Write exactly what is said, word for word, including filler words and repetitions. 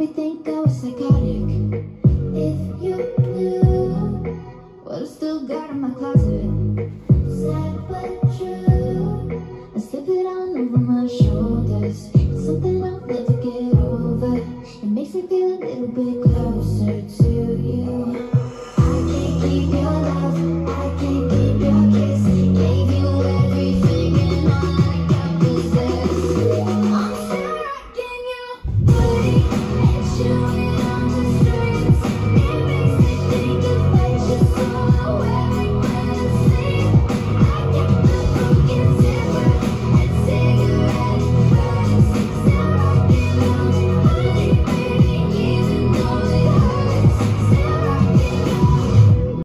probably think I was psychotic. If you knew what I still got in my closet. Sad but true, I slip it on over my shoulders. It's something I'll never get over. It makes me feel a little bit closer to you.